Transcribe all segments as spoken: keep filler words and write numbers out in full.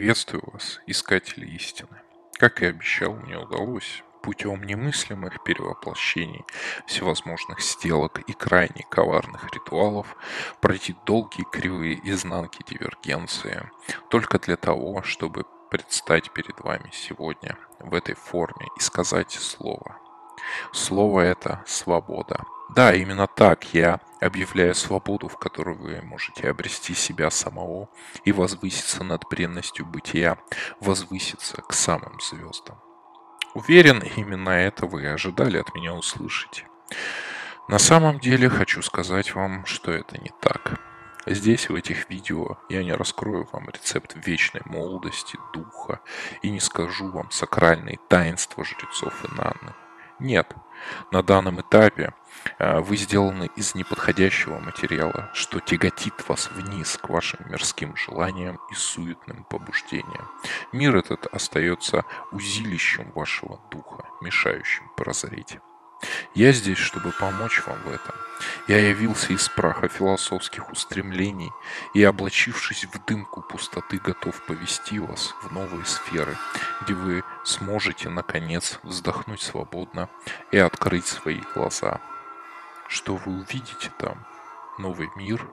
Приветствую вас, искатели истины. Как и обещал, мне удалось путем немыслимых перевоплощений, всевозможных сделок и крайне коварных ритуалов пройти долгие кривые изнанки дивергенции, только для того, чтобы предстать перед вами сегодня в этой форме и сказать слово. Слово это свобода. Да, именно так я объявляю свободу, в которой вы можете обрести себя самого и возвыситься над бренностью бытия, возвыситься к самым звездам. Уверен, именно это вы и ожидали от меня услышать. На самом деле хочу сказать вам, что это не так. Здесь, в этих видео, я не раскрою вам рецепт вечной молодости, духа и не скажу вам сакральные таинства жрецов и нанны. Нет, на данном этапе э, вы сделаны из неподходящего материала, что тяготит вас вниз к вашим мирским желаниям и суетным побуждениям. Мир этот остается узилищем вашего духа, мешающим прозреть. Я здесь, чтобы помочь вам в этом. Я явился из праха философских устремлений и, облачившись в дымку пустоты, готов повести вас в новые сферы, где вы сможете, наконец, вздохнуть свободно и открыть свои глаза. Что вы увидите там? Новый мир?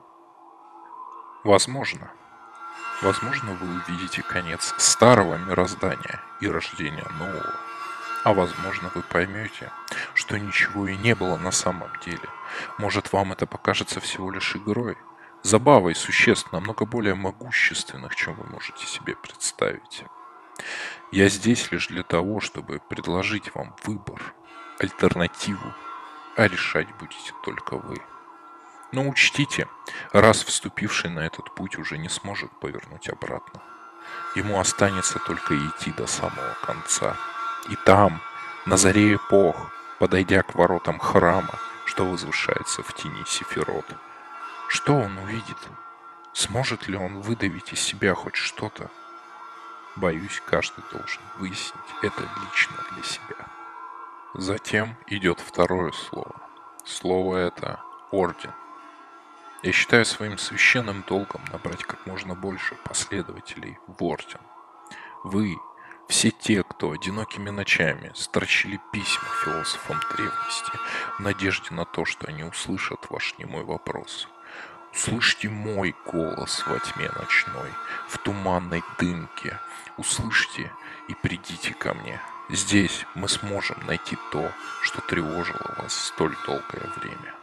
Возможно. Возможно, вы увидите конец старого мироздания и рождение нового. А возможно, вы поймете, что ничего и не было на самом деле. Может, вам это покажется всего лишь игрой, забавой существ намного более могущественных, чем вы можете себе представить. Я здесь лишь для того, чтобы предложить вам выбор, альтернативу, а решать будете только вы. Но учтите, раз вступивший на этот путь уже не сможет повернуть обратно. Ему останется только идти до самого конца. И там, на заре эпох, подойдя к воротам храма, что возвышается в тени Сефирот, что он увидит? Сможет ли он выдавить из себя хоть что-то? Боюсь, каждый должен выяснить это лично для себя. Затем идет второе слово. Слово это орден. Я считаю своим священным долгом набрать как можно больше последователей в орден. Вы все те, кто одинокими ночами строчили письма философам древности в надежде на то, что они услышат ваш немой вопрос. Услышьте мой голос во тьме ночной, в туманной дымке. Услышьте и придите ко мне. Здесь мы сможем найти то, что тревожило вас столь долгое время.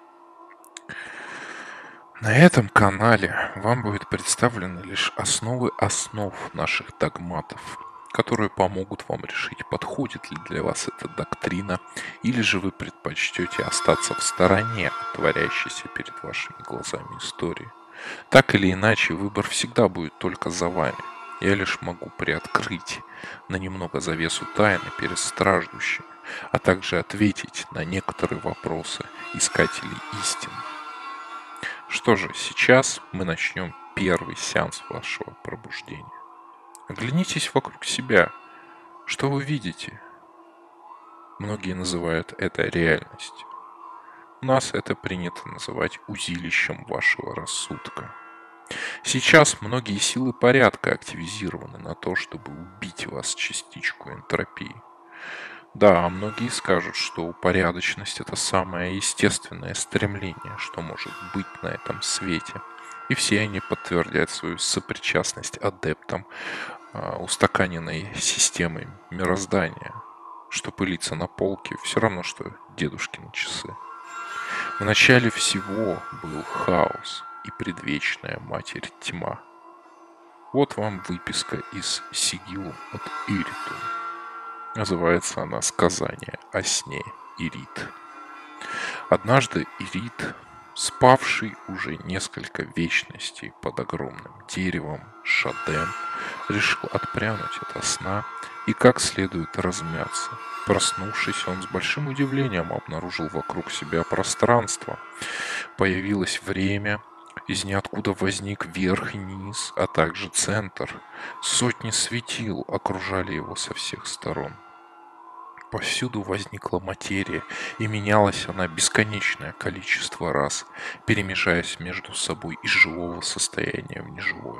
На этом канале вам будет представлены лишь основы основ наших догматов, которые помогут вам решить, подходит ли для вас эта доктрина, или же вы предпочтете остаться в стороне от творящейся перед вашими глазами истории. Так или иначе, выбор всегда будет только за вами. Я лишь могу приоткрыть на немного завесу тайны перед страждущими, а также ответить на некоторые вопросы искателей истин. Что же, сейчас мы начнем первый сеанс вашего пробуждения. Оглянитесь вокруг себя. Что вы видите? Многие называют это реальностью. У нас это принято называть узилищем вашего рассудка. Сейчас многие силы порядка активизированы на то, чтобы убить вас частичку энтропии. Да, многие скажут, что упорядоченность – это самое естественное стремление, что может быть на этом свете. И все они подтвердят свою сопричастность адептам э, устаканенной системой мироздания, что пылится на полке, все равно, что дедушкины часы. В начале всего был хаос и предвечная матерь тьма. Вот вам выписка из Сигил от Ириту. Называется она «Сказание о сне Ирит». Однажды Ирит, спавший уже несколько вечностей под огромным деревом Шаден, решил отпрянуть ото сна и как следует размяться. Проснувшись, он с большим удивлением обнаружил вокруг себя пространство. Появилось время, из ниоткуда возник верх и низ, а также центр. Сотни светил окружали его со всех сторон. Повсюду возникла материя, и менялась она бесконечное количество раз, перемежаясь между собой из живого состояния в неживое.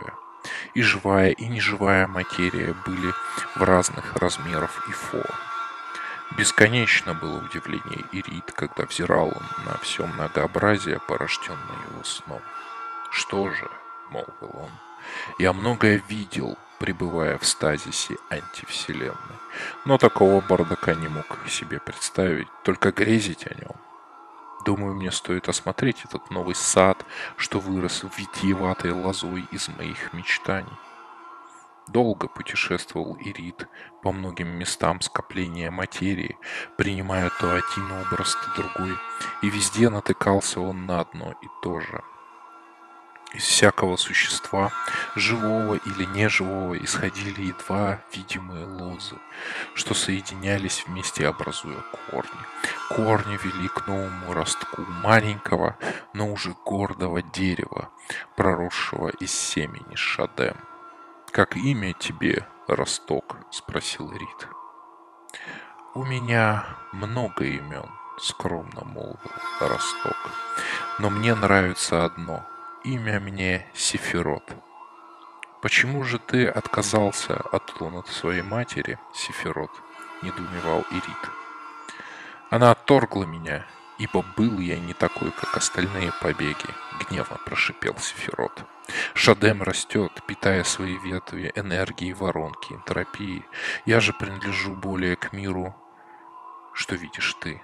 И живая, и неживая материя были в разных размерах и форм. Бесконечно было удивление Ирид, когда взирал он на все многообразие, порожденное его сном. «Что же?» — молвил он. «Я многое видел, пребывая в стазисе антивселенной, но такого бардака не мог себе представить, только грезить о нем. Думаю, мне стоит осмотреть этот новый сад, что вырос витиеватой лозой из моих мечтаний». Долго путешествовал Ирид по многим местам скопления материи, принимая то один образ, то другой, и везде натыкался он на одно и то же. Из всякого существа, живого или неживого, исходили едва видимые лозы, что соединялись вместе, образуя корни. Корни вели к новому ростку маленького, но уже гордого дерева, проросшего из семени Шадем. «Как имя тебе, Росток?» — спросил Ирид. «У меня много имен», — скромно молвил Росток. «Но мне нравится одно. Имя мне Сефирот». «Почему же ты отказался от лона своей матери, Сефирот?» — недоумевал Ирид. «Она отторгла меня, ибо был я не такой, как остальные побеги», — гневно прошипел Сефирот. «Шадем растет, питая свои ветви энергией воронки, энтропии. Я же принадлежу более к миру, что видишь ты».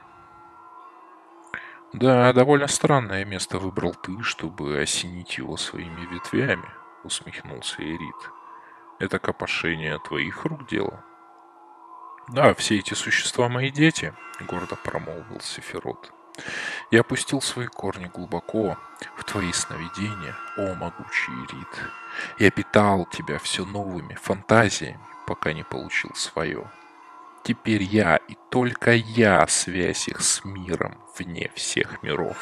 «Да, довольно странное место выбрал ты, чтобы осенить его своими ветвями», — усмехнулся Ирид. «Это копошение твоих рук дело?» «Да, все эти существа мои дети», — гордо промолвил Сефирот. «Я опустил свои корни глубоко в твои сновидения, о могучий Ирид. Я питал тебя все новыми фантазиями, пока не получил свое. Теперь я и только я связь их с миром вне всех миров.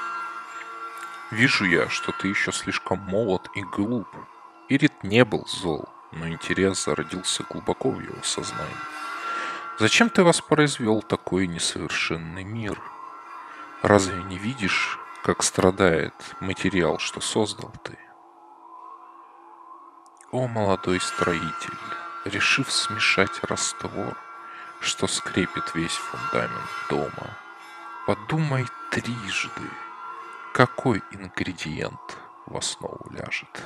Вижу я, что ты еще слишком молод и глуп». Ирид не был зол, но интерес зародился глубоко в его сознании. «Зачем ты воспроизвел такой несовершенный мир? Разве не видишь, как страдает материал, что создал ты? О, молодой строитель, решив смешать раствор, что скрепит весь фундамент дома, подумай трижды, какой ингредиент в основу ляжет».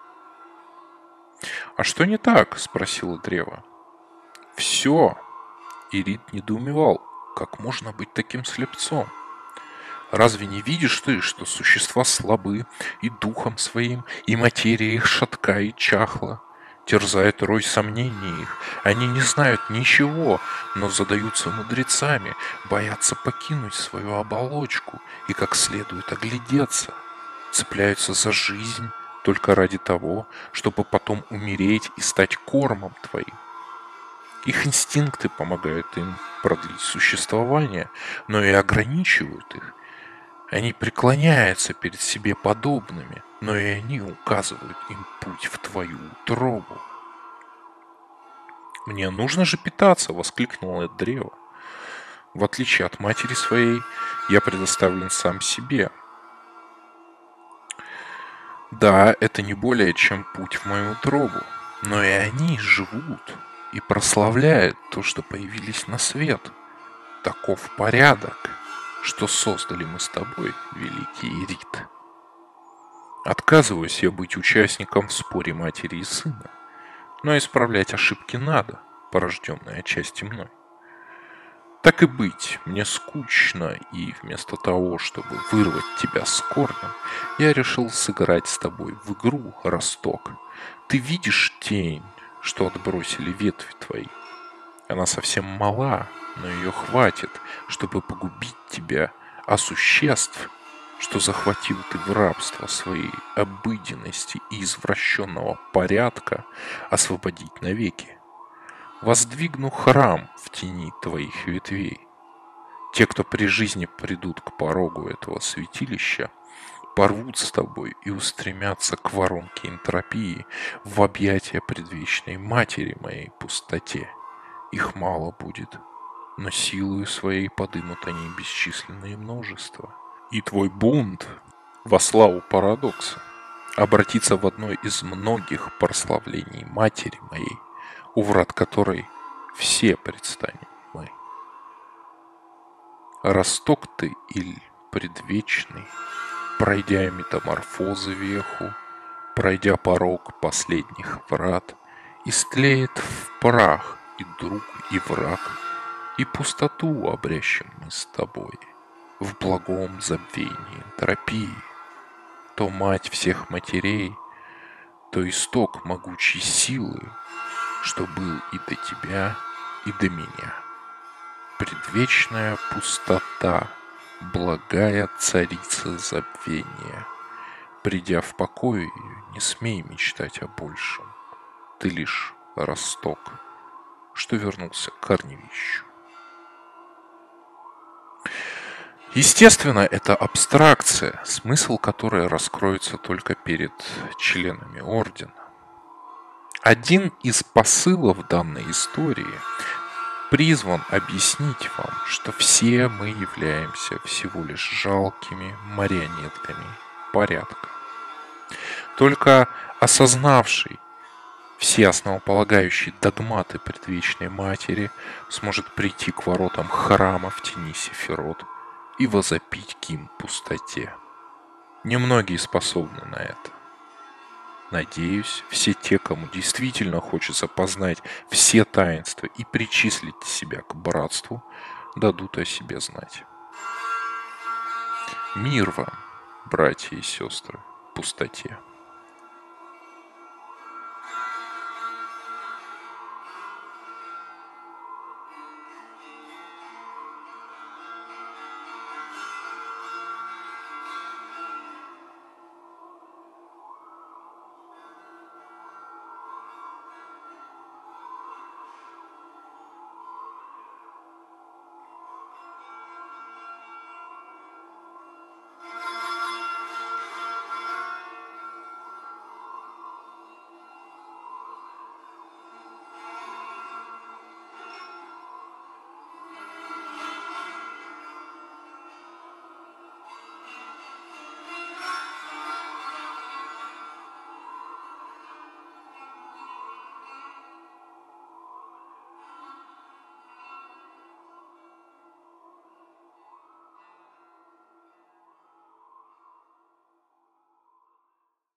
«А что не так?» — спросило древо. «Все!» — Ирид недоумевал. «Как можно быть таким слепцом? Разве не видишь ты, что существа слабы и духом своим, и материя их шатка и чахла? Терзает рой сомнений их. Они не знают ничего, но задаются мудрецами, боятся покинуть свою оболочку и как следует оглядеться. Цепляются за жизнь только ради того, чтобы потом умереть и стать кормом твоим. Их инстинкты помогают им продлить существование, но и ограничивают их. Они преклоняются перед себе подобными, но и они указывают им путь в твою утробу». «Мне нужно же питаться!» — воскликнуло древо. «В отличие от матери своей, я предоставлен сам себе. Да, это не более чем путь в мою утробу, но и они живут и прославляют то, что появились на свет. Таков порядок, что создали мы с тобой, великий Ирид. Отказываюсь я быть участником в споре матери и сына, но исправлять ошибки надо, порожденные отчасти мной. Так и быть, мне скучно, и вместо того, чтобы вырвать тебя с корнем, я решил сыграть с тобой в игру, Росток. Ты видишь тень, что отбросили ветви твои? Она совсем мала, но ее хватит, чтобы погубить тебя, а существ, что захватил ты в рабство своей обыденности и извращенного порядка, освободить навеки. Воздвигну храм в тени твоих ветвей. Те, кто при жизни придут к порогу этого святилища, порвут с тобой и устремятся к воронке энтропии в объятия предвечной матери моей пустоте. Их мало будет, но силою своей подымут они бесчисленное множество. И твой бунт во славу парадокса обратиться в одно из многих прославлений Матери моей, у врат которой все предстанем мы. Росток ты, иль предвечный, пройдя метаморфозы веху, пройдя порог последних врат, истлеет в прах и друг, и враг, и пустоту обрящем мы с тобой в благом забвении энтропии. То мать всех матерей, то исток могучей силы, что был и до тебя, и до меня. Предвечная пустота, благая царица забвения. Придя в покой ее, не смей мечтать о большем. Ты лишь росток, что вернулся к корневищу. Естественно, это абстракция, смысл которой раскроется только перед членами Ордена. Один из посылов данной истории призван объяснить вам, что все мы являемся всего лишь жалкими марионетками порядка. Только осознавший все основополагающие догматы предвечной Матери сможет прийти к воротам храма в тени Сефирот и возопить гимн пустоте. Немногие способны на это. Надеюсь, все те, кому действительно хочется познать все таинства и причислить себя к братству, дадут о себе знать. Мир вам, братья и сестры, в пустоте.